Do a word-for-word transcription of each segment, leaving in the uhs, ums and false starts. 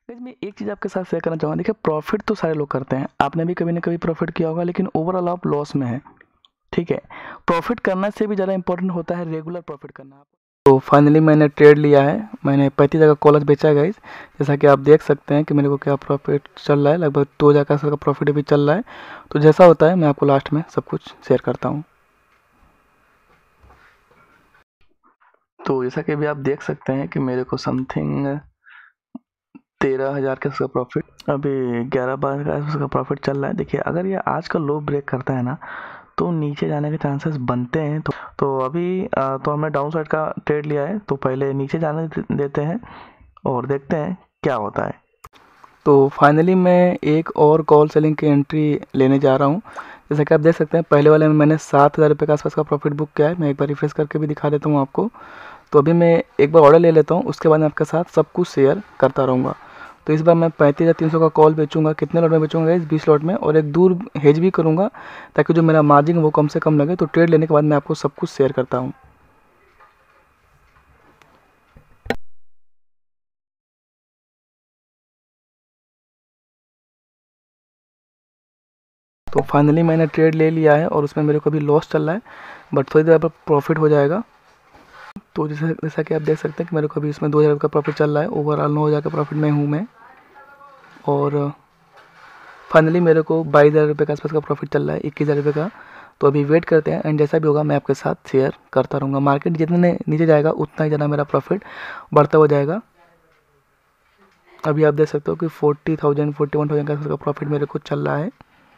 Guys मैं एक चीज़ आपके साथ शेयर करना चाहूँगा। देखिए प्रॉफिट तो सारे लोग करते हैं, आपने भी कभी ना कभी प्रॉफिट किया होगा, लेकिन ओवरऑल आप लॉस में हैं, ठीक है। प्रॉफिट करना से भी ज़्यादा इंपॉर्टेंट होता है रेगुलर प्रॉफिट करना। तो फाइनली मैंने ट्रेड लिया है, मैंने पैंतीस हज़ार का कॉल बेचा है गाइस। जैसा कि आप देख सकते हैं कि मेरे को क्या प्रॉफिट चल रहा है, लगभग दो हज़ार का प्रॉफिट भी चल रहा है। तो जैसा होता है मैं आपको लास्ट में सब कुछ शेयर करता हूँ। तो जैसा कि अभी आप देख सकते हैं कि मेरे को समथिंग तेरह हज़ार का उसका प्रॉफिट, अभी ग्यारह बारह का उसका प्रॉफिट चल रहा है। देखिए अगर ये आज का लो ब्रेक करता है ना, तो नीचे जाने के चांसेस बनते हैं। तो, तो अभी आ, तो हमने डाउन साइड का ट्रेड लिया है, तो पहले नीचे जाने देते हैं और देखते हैं क्या होता है। तो फाइनली मैं एक और कॉल सेलिंग की एंट्री लेने जा रहा हूँ। जैसा कि आप देख सकते हैं पहले वाले में मैंने सात हज़ार रुपये के आसपास का प्रॉफिट बुक किया है। मैं एक बार रिफ्रेश करके भी दिखा देता हूँ आपको। तो अभी मैं एक बार ऑर्डर ले लेता हूँ, उसके बाद मैं आपके साथ सब कुछ शेयर करता रहूँगा। तो इस बार मैं पैंतीस हज़ार तीन सौ का कॉल बेचूंगा। कितने लॉट में बेचूंगा इस बीस लॉट में, और एक दूर हेज भी करूँगा ताकि जो मेरा मार्जिन है वो कम से कम लगे। तो ट्रेड लेने के बाद मैं आपको सब कुछ शेयर करता हूँ। तो फाइनली मैंने ट्रेड ले लिया है और उसमें मेरे को अभी लॉस चल रहा है, बट थोड़ी देर पर प्रॉफिट हो जाएगा। तो जैसा जैसा कि आप देख सकते हैं कि मेरे को अभी इसमें दो हज़ार का प्रॉफिट चल रहा है। ओवरऑल नौ हज़ार का प्रॉफिट में हूँ मैं, और फाइनली मेरे को बाईस हज़ार रुपये के आसपास का प्रॉफिट चल रहा है, इक्कीस हज़ार रुपये का। तो अभी वेट करते हैं, एंड जैसा भी होगा मैं आपके साथ शेयर करता रहूँगा। मार्केट जितने नीचे जाएगा उतना ही ज़्यादा मेरा प्रॉफिट बढ़ता हो जाएगा। अभी आप देख सकते हो कि forty thousand forty one thousand का प्रॉफिट मेरे को चल रहा है।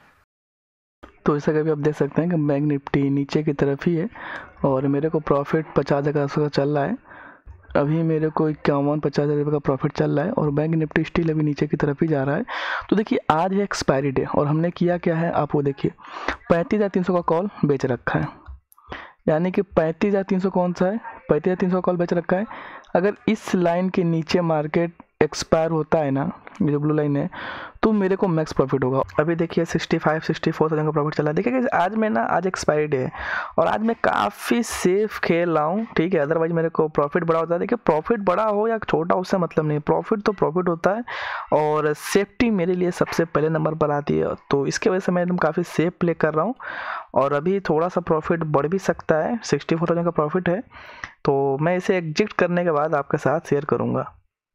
तो जैसा कि अभी आप देख सकते हैं कि बैंक निफ्टी नीचे की तरफ ही है और मेरे को प्रॉफिट पचास हज़ार का चल रहा है। अभी मेरे को इक्यावन पचास हज़ार रुपये का प्रॉफिट चल रहा है और बैंक निफ्टी स्टिल अभी नीचे की तरफ ही जा रहा है। तो देखिए आज है एक्सपायरी डे और हमने किया क्या है, आप वो देखिए पैंतीस हज़ार तीन सौ का कॉल बेच रखा है। यानी कि पैंतीस हज़ार तीन सौ कौन सा है, पैंतीस हज़ार तीन सौ कॉल बेच रखा है। अगर इस लाइन के नीचे मार्केट एक्सपायर होता है ना, ये जो ब्लू लाइन है, तो मेरे को मैक्स प्रॉफिट होगा। अभी देखिए sixty five sixty four thousand का प्रॉफिट चला है। देखिए आज मैं ना, आज एक्सपायरी डे है और आज मैं काफ़ी सेफ खेल रहा हूँ, ठीक है। अदरवाइज मेरे को प्रॉफिट बड़ा होता है। देखिए प्रॉफिट बड़ा हो या छोटा उससे मतलब नहीं, प्रॉफिट तो प्रॉफिट होता है और सेफ्टी मेरे लिए सबसे पहले नंबर पर आती है। तो इसके वजह से मैं एकदम काफ़ी सेफ प्ले कर रहा हूँ और अभी थोड़ा सा प्रॉफिट बढ़ भी सकता है। सिक्सटी फोर थाउजेंड का प्रॉफिट है, तो मैं इसे एग्जिट करने के बाद आपके साथ शेयर करूँगा।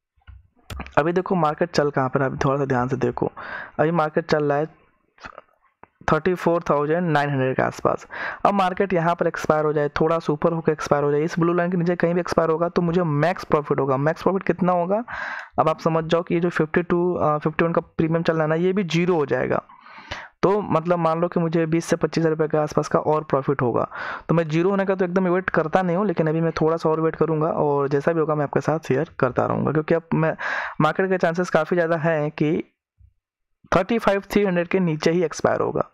अभी देखो मार्केट चल कहाँ पर, अभी थोड़ा सा ध्यान से देखो। अभी मार्केट चल रहा है thirty four thousand nine hundred के आसपास। अब मार्केट यहाँ पर एक्सपायर हो जाए, थोड़ा सा ऊपर होकर एक्सपायर हो जाए, इस ब्लू लाइन के नीचे कहीं भी एक्सपायर होगा तो मुझे मैक्स प्रॉफिट होगा। मैक्स प्रॉफिट कितना होगा, अब आप समझ जाओ कि ये जो फिफ्टी टू फिफ्टी वन का प्रीमियम चल रहा है ना, ये भी जीरो हो जाएगा। तो मतलब मान लो कि मुझे बीस से पच्चीस हज़ार रुपये के आसपास का और प्रॉफिट होगा। तो मैं जीरो होने का तो एकदम वेट करता नहीं हूँ, लेकिन अभी मैं थोड़ा सा और वेट करूँगा और जैसा भी होगा मैं आपके साथ शेयर करता रहूँगा, क्योंकि अब मैं मार्केट के चांसेस काफ़ी ज़्यादा हैं कि थर्टी फाइव थ्री हंड्रेड के नीचे ही एक्सपायर होगा।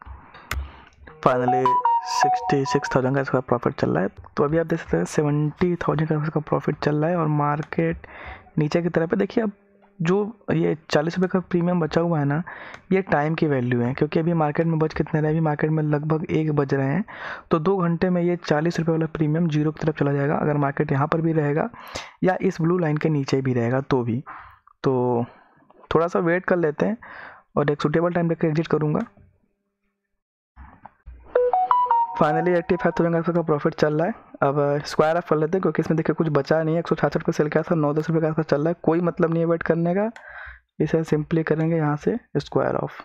फाइनली सिक्सटी सिक्स थाउजेंड का इसका प्रॉफिट चल रहा है। तो अभी आप देख सकते हैं सेवेंटी थाउजेंड का इसका प्रॉफिट चल रहा है और मार्केट नीचे की तरफ है। देखिए अब जो ये चालीस रुपये का प्रीमियम बचा हुआ है ना, ये टाइम की वैल्यू है, क्योंकि अभी मार्केट में बज कितने रहे, अभी मार्केट में लगभग एक बज रहे हैं। तो दो घंटे में ये चालीस रुपये वाला प्रीमियम जीरो की तरफ चला जाएगा, अगर मार्केट यहाँ पर भी रहेगा या इस ब्लू लाइन के नीचे भी रहेगा तो भी। तो थोड़ा सा वेट कर लेते हैं और एक सुटेबल टाइम लेकर एग्जिट करूँगा। फाइनली एट्टी फाइव थाउजेंड का प्रॉफिट चल रहा है। अब स्क्वायर ऑफ कर लेते हैं, क्योंकि इसमें देखिए कुछ बचा नहीं है। एक सौ छाछठ पे सेल किया था, नौ दस रुपये का आसपास चल रहा है, कोई मतलब नहीं है वेट करने का। इसे सिंपली करेंगे यहाँ से स्क्वायर ऑफ।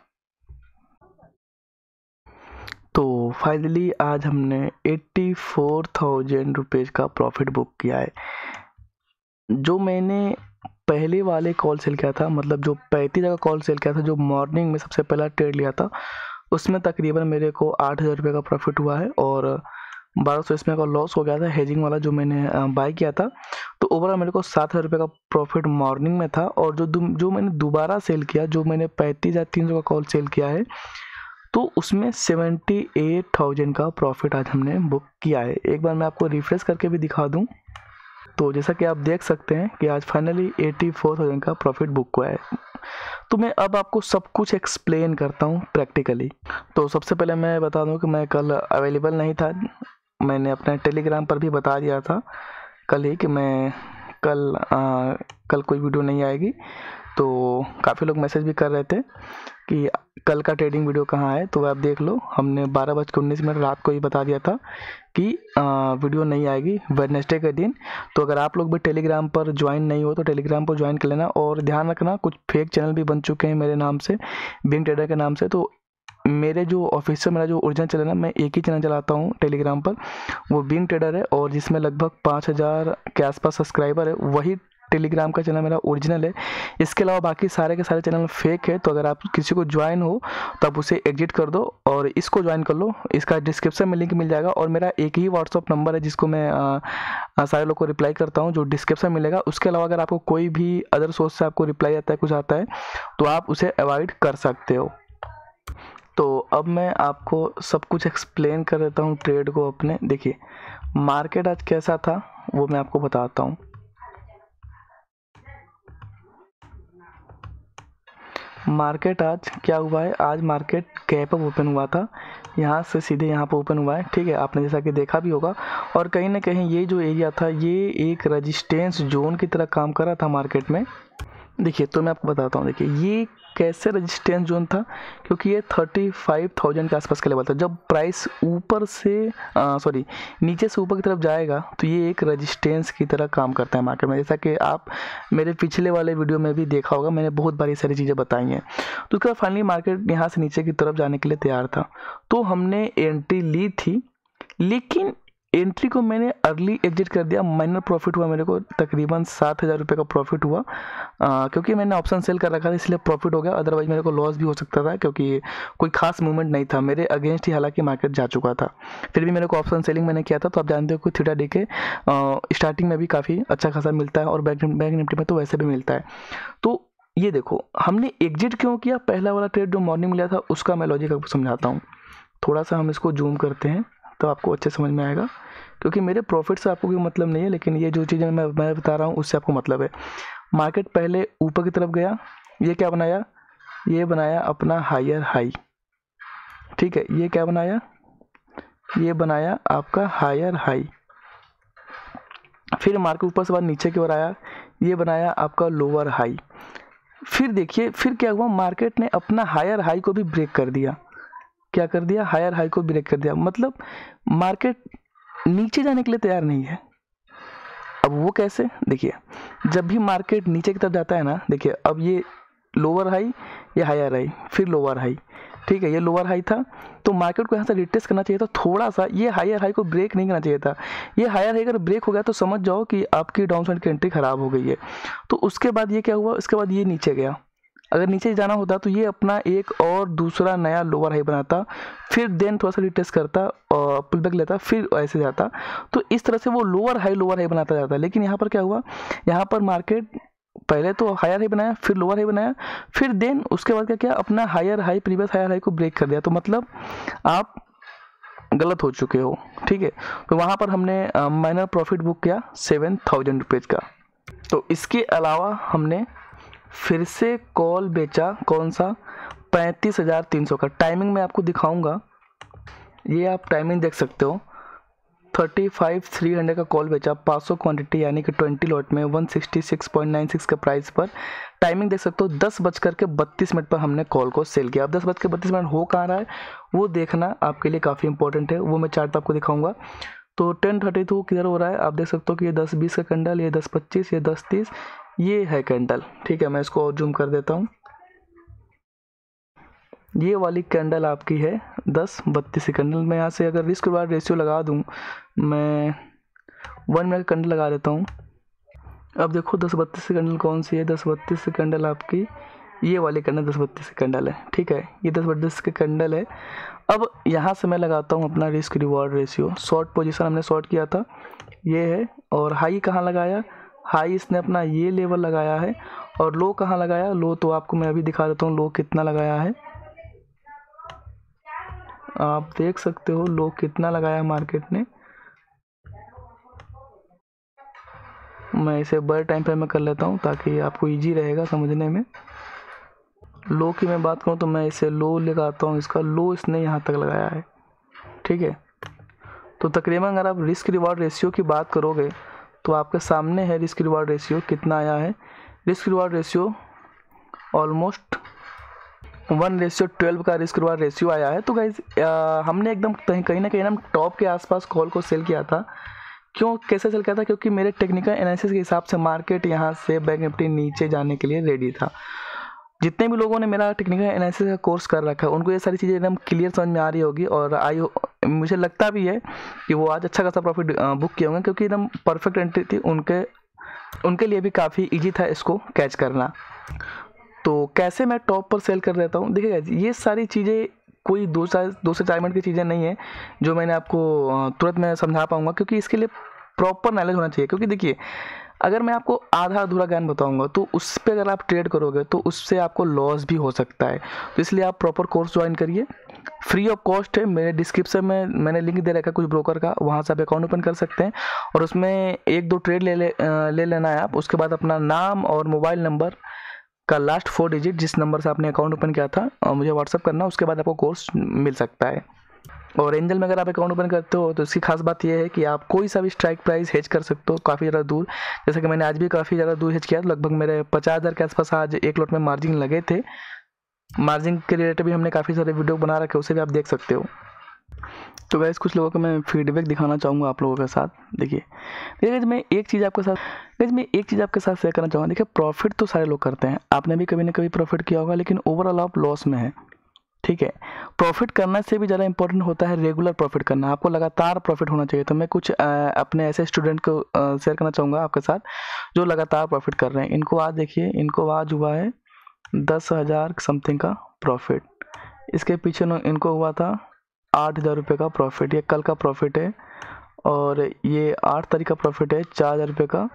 तो फाइनली आज हमने एट्टी फोर थाउजेंड रुपीज़ का प्रॉफिट बुक किया है। जो मैंने पहले वाले कॉल सेल किया था, मतलब जो पैंतीस का कॉल सेल किया था, जो मॉर्निंग में सबसे पहला ट्रेड लिया था, उसमें तकरीबन मेरे को आठ हज़ार रुपये का प्रॉफिट हुआ है और बारह सौ इसमें का लॉस हो गया था हेजिंग वाला जो मैंने बाय किया था। तो ओवरऑल मेरे को सात हज़ार रुपये का प्रॉफिट मॉर्निंग में था। और जो जो मैंने दोबारा सेल किया, जो मैंने पैंतीस हज़ार तीन सौ का कॉल सेल किया है, तो उसमें सेवेंटी एट थाउजेंड का प्रॉफिट आज हमने बुक किया है। एक बार मैं आपको रिफ्रेश करके भी दिखा दूँ। तो जैसा कि आप देख सकते हैं कि आज फाइनली एटी फोर थाउजेंड का प्रॉफिट बुक हुआ है। तो मैं अब आपको सब कुछ एक्सप्लेन करता हूँ प्रैक्टिकली। तो सबसे पहले मैं बता दूँ कि मैं कल अवेलेबल नहीं था। मैंने अपने टेलीग्राम पर भी बता दिया था कल ही कि मैं कल आ, कल कोई वीडियो नहीं आएगी। तो काफ़ी लोग मैसेज भी कर रहे थे कि कल का ट्रेडिंग वीडियो कहाँ है, तो आप देख लो, हमने बारह बज के उन्नीस मिनट रात को ही बता दिया था कि आ, वीडियो नहीं आएगी वेडनेसडे के दिन। तो अगर आप लोग भी टेलीग्राम पर ज्वाइन नहीं हो तो टेलीग्राम पर ज्वाइन कर लेना। और ध्यान रखना, कुछ फेक चैनल भी बन चुके हैं मेरे नाम से, बिंग ट्रेडर के नाम से। तो मेरे जो ऑफिशियल, मेरा जो ओरिजिनल चैनल है, मैं एक ही चैनल चलाता हूँ टेलीग्राम पर, वो बिंग ट्रेडर है, और जिसमें लगभग पाँच हज़ार के आसपास सब्सक्राइबर है, वही टेलीग्राम का चैनल मेरा ओरिजिनल है। इसके अलावा बाकी सारे के सारे चैनल फेक है। तो अगर आप किसी को ज्वाइन हो तो आप उसे एग्जिट कर दो और इसको ज्वाइन कर लो। इसका डिस्क्रिप्शन में लिंक मिल जाएगा, और मेरा एक ही व्हाट्सअप नंबर है जिसको मैं आ, आ, सारे लोग को रिप्लाई करता हूँ, जो डिस्क्रिप्शन मिलेगा। उसके अलावा अगर आपको कोई भी अदर सोर्स से आपको रिप्लाई आता है, कुछ आता है, तो आप उसे अवॉइड कर सकते हो। तो अब मैं आपको सब कुछ एक्सप्लेन कर देता हूँ ट्रेड को अपने। देखिए मार्केट आज कैसा था वो मैं आपको बताता हूँ। मार्केट आज क्या हुआ है, आज मार्केट गैप अप ओपन हुआ था, यहाँ से सीधे यहाँ पर ओपन हुआ है, ठीक है, आपने जैसा कि देखा भी होगा। और कहीं ना कहीं ये जो एरिया था ये एक रेजिस्टेंस जोन की तरह काम कर रहा था मार्केट में। देखिए तो मैं आपको बताता हूँ, देखिए ये कैसे रेजिस्टेंस जोन था, क्योंकि ये थर्टी फाइव थाउजेंड के आसपास का लेवल था। जब प्राइस ऊपर से सॉरी नीचे से ऊपर की तरफ जाएगा तो ये एक रेजिस्टेंस की तरह काम करता है मार्केट में, जैसा कि आप मेरे पिछले वाले वीडियो में भी देखा होगा, मैंने बहुत बार ये सारी चीज़ें बताई हैं। तो उसके बाद फाइनली मार्केट यहाँ से नीचे की तरफ जाने के लिए तैयार था, तो हमने एंट्री ली थी, लेकिन एंट्री को मैंने अर्ली एग्जिट कर दिया। माइनर प्रॉफिट हुआ मेरे को, तकरीबन सात हज़ार रुपये का प्रॉफिट हुआ, आ, क्योंकि मैंने ऑप्शन सेल कर रखा था इसलिए प्रॉफिट हो गया, अदरवाइज मेरे को लॉस भी हो सकता था, क्योंकि कोई खास मूवमेंट नहीं था मेरे अगेंस्ट ही, हालांकि मार्केट जा चुका था, फिर भी मेरे को ऑप्शन सेलिंग मैंने किया था। तो आप जानते हो कि थीटा डे के स्टार्टिंग में भी काफ़ी अच्छा खासा मिलता है, और बैंक बैंक निफ्टी में तो वैसे भी मिलता है। तो ये देखो हमने एग्जिट क्यों किया, पहला वाला ट्रेड जो मॉर्निंग मिला था उसका मैं लॉजिक आपको समझाता हूँ। थोड़ा सा हम इसको जूम करते हैं तो आपको अच्छे समझ में आएगा, क्योंकि मेरे प्रॉफिट से आपको कोई मतलब नहीं है, लेकिन ये जो चीज़ें मैं मैं बता रहा हूँ उससे आपको मतलब है। मार्केट पहले ऊपर की तरफ गया, ये क्या बनाया, ये बनाया अपना हायर हाई, ठीक है, ये क्या बनाया, ये बनाया आपका हायर हाई। फिर मार्केट ऊपर से बाद नीचे की ओर आया, ये बनाया आपका लोअर हाई। फिर देखिए फिर क्या हुआ, मार्केट ने अपना हायर हाई को भी ब्रेक कर दिया। क्या कर दिया, हायर हाई को ब्रेक कर दिया, मतलब मार्केट नीचे जाने के लिए तैयार नहीं है। अब वो कैसे, देखिए जब भी मार्केट नीचे की तरफ जाता है ना, देखिए अब ये लोअर हाई, ये हायर हाई, फिर लोअर हाई, ठीक है, ये लोअर हाई था, तो मार्केट को यहाँ से रिटेस्ट करना चाहिए था थोड़ा सा, ये हायर हाई को ब्रेक नहीं करना चाहिए था। ये हायर हाई अगर ब्रेक हो गया तो समझ जाओ कि आपकी डाउन साइड की एंट्री खराब हो गई है। तो उसके बाद ये क्या हुआ, उसके बाद ये नीचे गया, अगर नीचे जाना होता तो ये अपना एक और दूसरा नया लोअर हाई बनाता, फिर देन थोड़ा सा रिटेस्ट करता और पुल बैक लेता, फिर ऐसे जाता। तो इस तरह से वो लोअर हाई लोअर हाई बनाता जाता। लेकिन यहाँ पर क्या हुआ, यहाँ पर मार्केट पहले तो हायर हाई बनाया, फिर लोअर हाई बनाया, फिर देन उसके बाद क्या किया, अपना higher high previous higher high को ब्रेक कर दिया। तो मतलब आप गलत हो चुके हो, ठीक है। तो वहाँ पर हमने माइनर प्रॉफिट बुक किया सेवन थाउजेंड रुपीज़ का। तो इसके अलावा हमने फिर से कॉल बेचा, कौन सा, पैंतीस हज़ार तीन सौ का। टाइमिंग मैं आपको दिखाऊंगा, ये आप टाइमिंग देख सकते हो, थर्टी फाइव थ्री हंड्रेड का कॉल बेचा, पाँच सौ क्वांटिटी यानी कि ट्वेंटी लॉट में one sixty six point nine six का प्राइस पर। टाइमिंग देख सकते हो, दस बज करके बत्तीस मिनट पर हमने कॉल को सेल किया। अब दस बज के बत्तीस मिनट हो कहाँ रहा है वो देखना आपके लिए काफ़ी इंपॉर्टेंट है, वो मैं चार्ट पर आपको दिखाऊंगा। तो टेन थर्टी टू किधर हो रहा है, आप देख सकते हो कि ये दस बीस का कैंडल, ये दस पच्चीस, ये दस तीस, ये है कैंडल, ठीक है। मैं इसको और जूम कर देता हूँ, ये वाली कैंडल आपकी है दस बत्तीस की कैंडल। मैं यहाँ से अगर रिस्क रिवार्ड रेशियो लगा दूँ, मैं वन मिनट का कैंडल लगा देता हूँ। अब देखो दस बत्तीस की कैंडल कौन सी है, दस बत्तीस की कैंडल आपकी ये वाली कैंडल दस बत्तीस की कैंडल है, ठीक है, ये दस बत्तीस की कैंडल है। अब यहाँ से मैं लगाता हूँ अपना risk reward ratio. Short position हमने शॉर्ट किया था, ये है, और हाई कहाँ लगाया, हाई इसने अपना ये लेवल लगाया है, और लो कहाँ लगाया, लो तो आपको मैं अभी दिखा देता हूँ लो कितना लगाया है। आप देख सकते हो लो कितना लगाया मार्केट ने। मैं इसे बड़े टाइम पे मैं कर लेता हूँ ताकि आपको इजी रहेगा समझने में। लो की मैं बात करूँ तो मैं इसे लो लगाता हूँ, इसका लो इसने यहाँ तक लगाया है, ठीक है। तो तकरीबन अगर आप रिस्क रिवार्ड रेशियो की बात करोगे तो आपके सामने है रिस्क रिवार्ड रेशियो कितना आया है। Risk reward ratio almost one ratio twelve का रिस्क रिवार्ड रेशियो आया है। तो गाइज हमने एकदम कहीं कहीं ना कहीं हम टॉप के आसपास कॉल को सेल किया था। क्यों, कैसे सेल किया था? क्योंकि मेरे टेक्निकल एनालिसिस के हिसाब से मार्केट यहाँ से बैंक निफ्टी नीचे जाने के लिए रेडी था। जितने भी लोगों ने मेरा टेक्निकल एनालिसिस का कोर्स कर रखा है उनको ये सारी चीज़ें एकदम क्लियर समझ में आ रही होगी, और आई मुझे लगता भी है कि वो आज अच्छा खासा प्रॉफिट बुक किए होंगे, क्योंकि एकदम परफेक्ट एंट्री थी उनके उनके लिए भी काफ़ी ईजी था इसको कैच करना। तो कैसे मैं टॉप पर सेल कर देता हूँ, देखिएगा ये सारी चीज़ें कोई दो चार दो से चार मिनट की चीज़ें नहीं है जो मैंने आपको तुरंत मैं समझा पाऊँगा, क्योंकि इसके लिए प्रॉपर नॉलेज होना चाहिए। क्योंकि देखिए अगर मैं आपको आधा अधूरा ज्ञान बताऊंगा तो उस पर अगर आप ट्रेड करोगे तो उससे आपको लॉस भी हो सकता है। तो इसलिए आप प्रॉपर कोर्स ज्वाइन करिए, फ्री ऑफ कॉस्ट है। मेरे डिस्क्रिप्शन में मैंने लिंक दे रखा है कुछ ब्रोकर का, वहाँ से आप अकाउंट ओपन कर सकते हैं और उसमें एक दो ट्रेड ले ले ले लेना है आप। उसके बाद अपना नाम और मोबाइल नंबर का लास्ट फोर डिजिट जिस नंबर से आपने अकाउंट ओपन किया था और मुझे व्हाट्सअप करना, उसके बाद आपको कोर्स मिल सकता है। और एंजल में अगर आप अकाउंट ओपन करते हो तो इसकी खास बात यह है कि आप कोई सा भी स्ट्राइक प्राइस हेज कर सकते हो काफ़ी ज़्यादा दूर। जैसे कि मैंने आज भी काफ़ी ज़्यादा दूर हेज किया, लगभग मेरे पचास हज़ार के आसपास आज एक लॉट में मार्जिन लगे थे। मार्जिन के रिलेटेड भी हमने काफ़ी सारे वीडियो बना रखे, उसे भी आप देख सकते हो। तो वैसे कुछ लोगों को मैं फीडबैक दिखाना चाहूँगा आप लोगों के साथ। देखिए देखिए मैं एक चीज़ आपके साथ देखिए मैं एक चीज़ आपके साथ शेयर करना चाहूँगा। देखिए प्रॉफिट तो सारे लोग करते हैं, आपने भी कभी ना कभी प्रॉफिट किया होगा, लेकिन ओवरऑल आप लॉस में है। ठीक है, प्रॉफिट करने से भी ज़्यादा इंपॉर्टेंट होता है रेगुलर प्रॉफिट करना। आपको लगातार प्रॉफिट होना चाहिए। तो मैं कुछ आ, अपने ऐसे स्टूडेंट को शेयर करना चाहूँगा आपके साथ जो लगातार प्रॉफिट कर रहे हैं। इनको आज देखिए, इनको आज हुआ है दस हज़ार समथिंग का प्रॉफिट। इसके पीछे इनको हुआ था आठ हज़ार रुपये का प्रॉफिट। ये कल का प्रॉफिट है और ये आठ तारीख का प्रॉफिट है चार हज़ार रुपये का,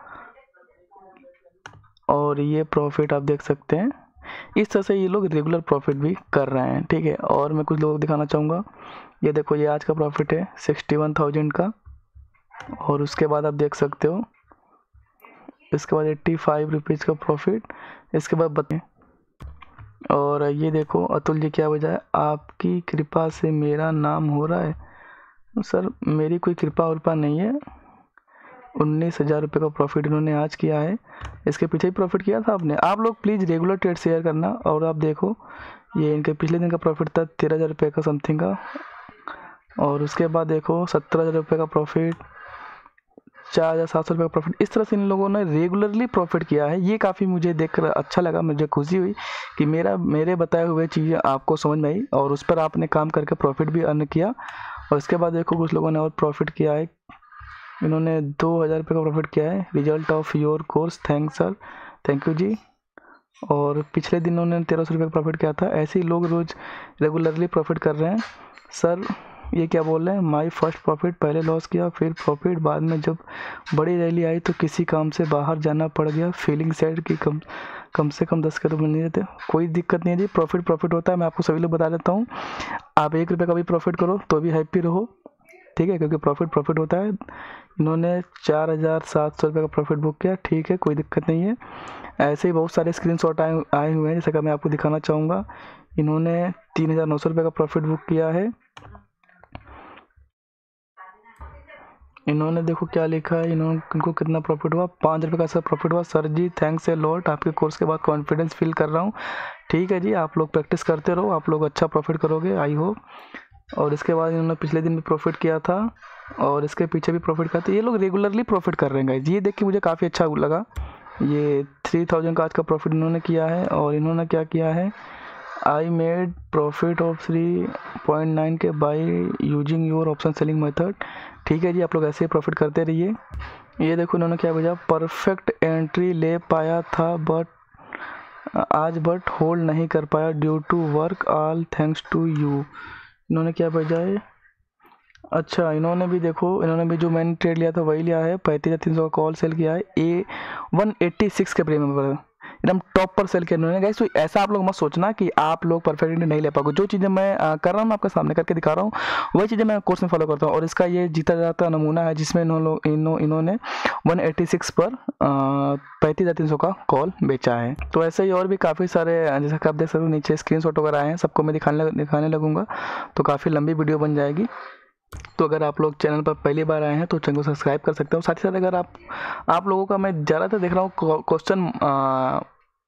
और ये प्रॉफिट आप देख सकते हैं। इस तरह से ये लोग रेगुलर प्रॉफिट भी कर रहे हैं। ठीक है, और मैं कुछ लोग दिखाना चाहूँगा। ये देखो, ये आज का प्रॉफिट है सिक्सटी वन थाउजेंड का, और उसके बाद आप देख सकते हो इसके बाद एट्टी फाइव रुपीज़ का प्रॉफिट। इसके बाद बताएं, और ये देखो अतुल जी क्या वजह है, आपकी कृपा से मेरा नाम हो रहा है। सर मेरी कोई कृपा उर्पा नहीं है। उन्नीस हज़ार रुपये का प्रॉफिट इन्होंने आज किया है। इसके पीछे ही प्रॉफिट किया था आपने। आप लोग प्लीज़ रेगुलर ट्रेड शेयर करना। और आप देखो ये इनके पिछले दिन का प्रॉफिट था तेरह हज़ार रुपये का समथिंग का, और उसके बाद देखो सत्रह हज़ार रुपये का प्रॉफिट, चार हज़ार सात सौ रुपये का प्रॉफिट। इस तरह से इन लोगों ने रेगुलरली प्रॉफिट किया है। ये काफ़ी मुझे देखकर अच्छा लगा, मुझे खुशी हुई कि मेरा मेरे बताए हुए चीज़ें आपको समझ में आई और उस पर आपने काम करके प्रॉफिट भी अर्न किया। और इसके बाद देखो कुछ लोगों ने और प्रॉफिट किया है। इन्होंने दो हज़ार रुपये का प्रॉफिट किया है। Result of your course, thanks sir, thank you जी। और पिछले दिन उन्होंने तेरह सौ रुपये का प्रॉफिट किया था। ऐसे ही लोग रोज़ रेगुलरली प्रॉफिट कर रहे हैं। सर ये क्या बोल रहे हैं, माई फर्स्ट प्रॉफिट, पहले लॉस किया फिर प्रॉफिट, बाद में जब बड़ी रैली आई तो किसी काम से बाहर जाना पड़ गया, फीलिंग सैड कि कम कम से कम दस करोड़ मिल नहीं देते। कोई दिक्कत नहीं है जी, प्रॉफिट प्रॉफिट होता है। मैं आपको सभी लोग बता देता हूँ, आप एक रुपये का भी प्रॉफिट करो तो भी हैप्पी रहो। ठीक है, क्योंकि प्रॉफिट प्रॉफिट होता है। इन्होंने चार हज़ार सात सौ रुपये का प्रॉफिट बुक किया। ठीक है, कोई दिक्कत नहीं है। ऐसे ही बहुत सारे स्क्रीनशॉट आए आए हुए हैं, जैसे कि मैं आपको दिखाना चाहूँगा। इन्होंने तीन हज़ार नौ सौ रुपये का प्रॉफिट बुक किया है। इन्होंने देखो क्या लिखा है, इन्होंने इनको कितना प्रॉफिट हुआ, पाँच रुपये का सर प्रॉफिट हुआ। सर जी थैंक्स ए लॉट, आपके कोर्स के बाद कॉन्फिडेंस फील कर रहा हूँ। ठीक है जी, आप लोग प्रैक्टिस करते रहो, आप लोग अच्छा प्रॉफिट करोगे, आई होप। और इसके बाद इन्होंने पिछले दिन भी प्रॉफिट किया था और इसके पीछे भी प्रॉफिट किया था। ये लोग रेगुलरली प्रॉफिट कर रहे हैं गाइस, ये देख के मुझे काफ़ी अच्छा लगा। ये थ्री थाउजेंड का आज का प्रॉफिट इन्होंने किया है। और इन्होंने क्या किया है, I made profit of three point nine के by using your option selling method. ठीक है जी, आप लोग ऐसे ही प्रॉफिट करते रहिए। ये देखो इन्होंने क्या भेजा, परफेक्ट एंट्री ले पाया था बट आज बट होल्ड नहीं कर पाया due to work, all thanks to you. इन्होंने क्या भेजा है, अच्छा इन्होंने भी देखो, इन्होंने भी जो मैंने ट्रेड लिया था वही लिया है। पैंतीस हज़ार तीन सौ का कॉल सेल किया है, ए वन एट्टी सिक्स के प्रीमियम पर एकदम टॉप पर सेल किया इन्होंने गाइस। तो ऐसा आप लोग मत सोचना कि आप लोग परफेक्टली नहीं ले पाओगे। जो चीज़ें मैं आ, कर रहा हूँ, आपके सामने करके दिखा रहा हूँ, वही चीज़ें मैं कोर्स में फॉलो करता हूँ। और इसका ये जीता जाता नमूना है जिसमें इन्होंने इन्हों, इन्होंने वन एट्टी सिक्स पर पैंतीस हज़ार तीन सौ का कॉल बेचा है। तो ऐसे ही और भी काफ़ी सारे, जैसे कि आप देख सकते हो नीचे स्क्रीनशॉट वगैरह आए हैं, सबको मैं दिखाने दिखाने लगूंगा तो काफ़ी लंबी वीडियो बन जाएगी। तो अगर आप लोग चैनल पर पहली बार आए हैं तो चैनल को सब्सक्राइब कर सकते हो। साथ ही साथ अगर आप आप लोगों का मैं ज़्यादातर देख रहा हूँ क्वेश्चन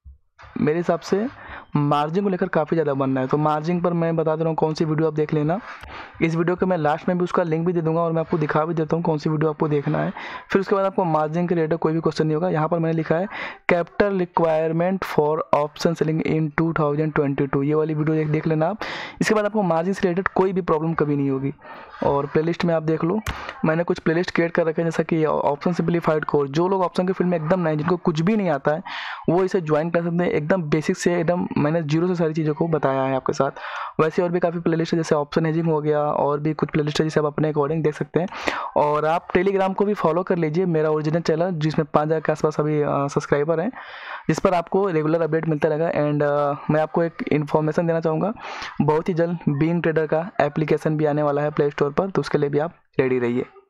मेरे हिसाब से मार्जिन को लेकर काफ़ी ज़्यादा बनना है। तो मार्जिन पर मैं बता दे रहा हूँ कौन सी वीडियो आप देख लेना। इस वीडियो के मैं लास्ट में भी उसका लिंक भी दे दूंगा और मैं आपको दिखा भी देता हूँ कौन सी वीडियो आपको देखना है। फिर उसके बाद आपको मार्जिन के रिलेटेड कोई भी क्वेश्चन नहीं होगा। यहाँ पर मैंने लिखा है capital requirement for option selling in two thousand twenty two, ये वाली वीडियो देख लेना आप। इसके बाद आपको मार्जिन से रिलेटेड कोई भी प्रॉब्लम कभी नहीं होगी। और प्लेलिस्ट में आप देख लो, मैंने कुछ प्लेलिस्ट क्रिएट कर रखे हैं, जैसा कि ऑप्शन सिंप्लीफाइड कोर्स। जो लोग ऑप्शन के फील्ड में एकदम नए, जिनको कुछ भी नहीं आता है, वो इसे ज्वाइन कर सकते हैं। एकदम बेसिक से एकदम मैंने जीरो से सारी चीज़ों को बताया है आपके साथ। वैसे और भी काफ़ी प्लेलिस्ट है, जैसे ऑप्शन हेजिंग हो गया, और भी कुछ प्लेलिस्ट है जिसे आप अपने अकॉर्डिंग देख सकते हैं। और आप टेलीग्राम को भी फॉलो कर लीजिए, मेरा ओरिजिनल चैनल जिसमें पाँच हज़ार के आसपास अभी सब्सक्राइबर हैं, जिस पर आपको रेगुलर अपडेट मिलता रहेगा। एंड मैं आपको एक इन्फॉर्मेशन देना चाहूँगा, बहुत ही जल्द बीइंग ट्रेडर का एप्लीकेशन भी आने वाला है प्ले स्टोर पर, तो उसके लिए भी आप रेडी रहिए।